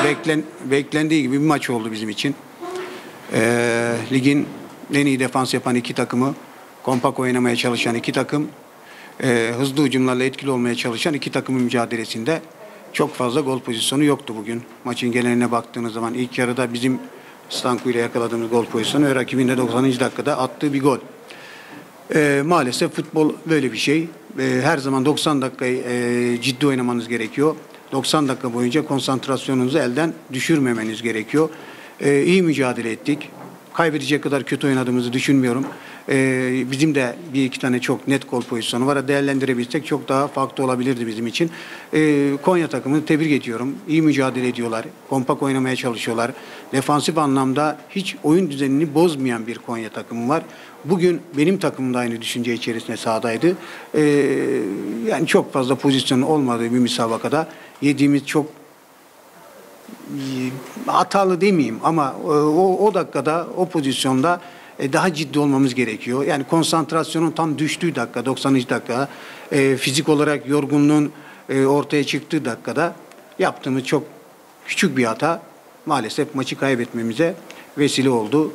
beklendiği gibi bir maç oldu bizim için. Ligin en iyi defans yapan iki takımı, kompak oynamaya çalışan iki takım, hızlı hücumlarla etkili olmaya çalışan iki takımın mücadelesinde çok fazla gol pozisyonu yoktu bugün. Maçın geneline baktığınız zaman ilk yarıda bizim Stanku ile yakaladığımız gol pozisyonu ve rakibin de 90. dakikada attığı bir gol. Maalesef futbol böyle bir şey. Her zaman 90 dakikayı ciddi oynamanız gerekiyor. 90 dakika boyunca konsantrasyonunuzu elden düşürmemeniz gerekiyor. İyi mücadele ettik. Kaybedecek kadar kötü oynadığımızı düşünmüyorum. Bizim de bir iki tane çok net gol pozisyonu var. Değerlendirebilsek çok daha farklı olabilirdi bizim için. Konya takımını tebrik ediyorum. İyi mücadele ediyorlar. Kompak oynamaya çalışıyorlar. Defansif anlamda hiç oyun düzenini bozmayan bir Konya takımı var. Bugün benim takımım da aynı düşünce içerisinde sahadaydı. Yani çok fazla pozisyonun olmadığı bir müsabakada yediğimiz çok hatalı demeyeyim ama o dakikada, o pozisyonda daha ciddi olmamız gerekiyor. Yani konsantrasyonun tam düştüğü dakika, 90. dakika, fizik olarak yorgunluğun ortaya çıktığı dakikada yaptığımız çok küçük bir hata maalesef maçı kaybetmemize vesile oldu.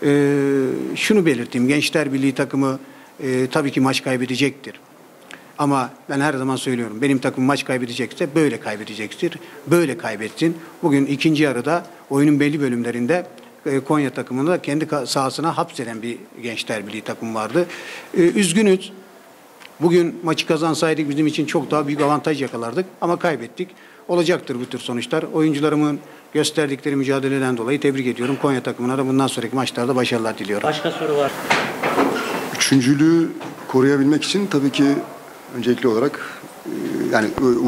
Şunu belirteyim, Gençler Birliği takımı tabii ki maç kaybedecektir. Ama ben her zaman söylüyorum, benim takım maç kaybedecekse böyle kaybedecektir, böyle kaybetsin. Bugün ikinci yarıda oyunun belli bölümlerinde Konya takımını da kendi sahasına hapseden bir Gençler Birliği takım vardı. Üzgünüz. Bugün maçı kazansaydık bizim için çok daha büyük avantaj yakalardık ama kaybettik. Olacaktır bu tür sonuçlar. Oyuncularımın gösterdikleri mücadeleden dolayı tebrik ediyorum. Konya takımına da bundan sonraki maçlarda başarılar diliyorum. Başka soru var. Üçüncülüğü koruyabilmek için tabii ki öncelikli olarak yani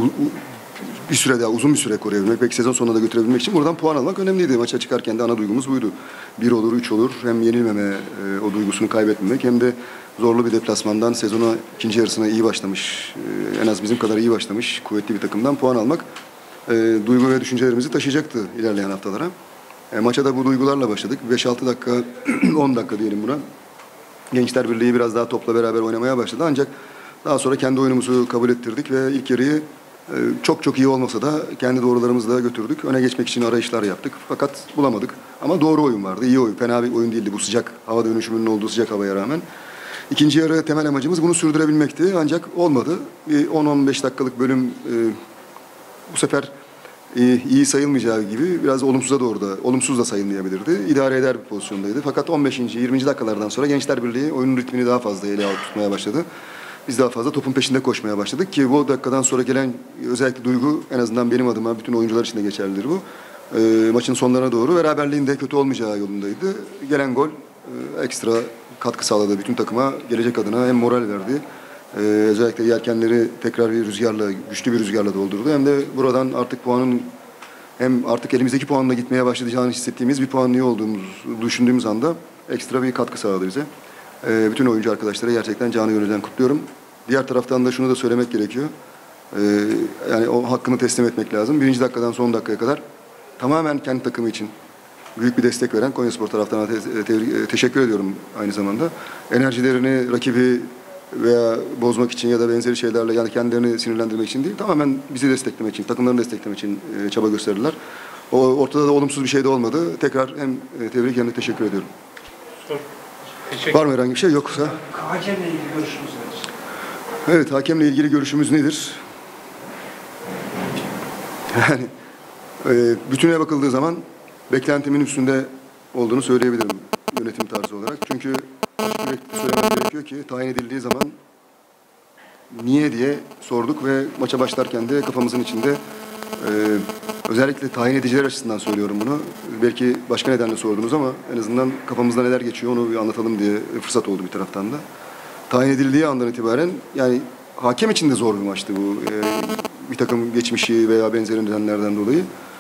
bir süre daha uzun bir süre koruyabilmek, belki sezon sonuna da götürebilmek için buradan puan almak önemliydi. Maça çıkarken de ana duygumuz buydu. 1 olur, 3 olur. Hem yenilmeme, o duygusunu kaybetmemek hem de zorlu bir deplasmandan sezona ikinci yarısına iyi başlamış, en az bizim kadar iyi başlamış kuvvetli bir takımdan puan almak duygu ve düşüncelerimizi taşıyacaktı ilerleyen haftalara. Maça da bu duygularla başladık. 5-6 dakika, 10 dakika diyelim buna. Gençler Birliği biraz daha topla beraber oynamaya başladı ancak daha sonra kendi oyunumuzu kabul ettirdik ve ilk yarıyı çok iyi olmasa da kendi doğrularımızla götürdük. Öne geçmek için arayışlar yaptık fakat bulamadık. Ama doğru oyun vardı, iyi oyun. Fena bir oyun değildi bu sıcak hava dönüşümünün olduğu sıcak havaya rağmen. İkinci yarı temel amacımız bunu sürdürebilmekti ancak olmadı. 10-15 dakikalık bölüm bu sefer iyi sayılmayacağı gibi biraz olumsuza doğru da, olumsuz da sayılmayabilirdi. İdare eder bir pozisyondaydı. Fakat 15. 20. dakikalardan sonra Gençler Birliği oyunun ritmini daha fazla ele alıp tutmaya başladı. Biz daha fazla topun peşinde koşmaya başladık ki bu dakikadan sonra gelen özellikle duygu en azından benim adıma bütün oyuncular için de geçerlidir bu. Maçın sonlarına doğru beraberliğin de kötü olmayacağı yolundaydı. Gelen gol ekstra katkı sağladı bütün takıma. Gelecek adına hem moral verdi. Özellikle yelkenleri tekrar bir rüzgarla, güçlü bir rüzgarla doldurdu. Hem de buradan artık puanın hem artık elimizdeki puanla gitmeye başlayacağını hissettiğimiz bir puanın iyi olduğumuzu düşündüğümüz anda ekstra bir katkı sağladı bize. Bütün oyuncu arkadaşlara gerçekten canı gönülden kutluyorum. Diğer taraftan da şunu da söylemek gerekiyor. Yani o hakkını teslim etmek lazım. 1. dakikadan son dakikaya kadar tamamen kendi takımı için büyük bir destek veren Konyaspor taraftarına teşekkür ediyorum aynı zamanda. Enerjilerini rakibi veya bozmak için ya da benzeri şeylerle yani kendilerini sinirlendirmek için değil, tamamen bizi desteklemek için, takımlarını desteklemek için çaba gösterdiler. Ortada da olumsuz bir şey de olmadı. Tekrar hem tebrik hem de teşekkür ediyorum. Var mı herhangi bir şey? Yoksa? Hakemle ilgili görüşümüz nedir? Evet, hakemle ilgili görüşümüz nedir? Yani bütüne bakıldığı zaman beklentimin üstünde olduğunu söyleyebilirim yönetim tarzı olarak. Çünkü açık söylemem gerekiyor ki tayin edildiği zaman niye diye sorduk ve maça başlarken de kafamızın içinde özellikle tayin ediciler açısından söylüyorum bunu. Belki başka nedenle sordunuz ama en azından kafamızda neler geçiyor onu bir anlatalım diye fırsat oldu bir taraftan da. Tayin edildiği andan itibaren yani hakem için de zor bir maçtı bu. Bir takım geçmişi veya benzeri nedenlerden dolayı.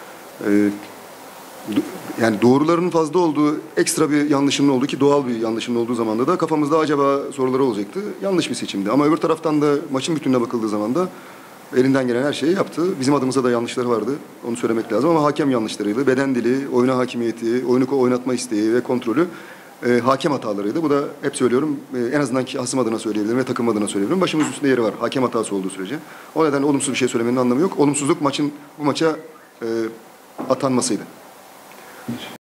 Yani doğruların fazla olduğu ekstra bir yanlışının olduğu ki doğal bir yanlışının olduğu zamanda da kafamızda acaba soruları olacaktı. Yanlış bir seçimdi. Ama öbür taraftan da maçın bütününe bakıldığı zaman da elinden gelen her şeyi yaptı. Bizim adımıza da yanlışları vardı. Onu söylemek lazım ama hakem yanlışlarıydı. Beden dili, oyuna hakimiyeti, oyunu oynatma isteği ve kontrolü hakem hatalarıydı. Bu da hep söylüyorum en azından ki hasım adına söyleyebilirim ve takım adına söyleyebilirim. Başımız üstünde yeri var hakem hatası olduğu sürece. O nedenle olumsuz bir şey söylemenin anlamı yok. Olumsuzluk bu maça atanmasıydı.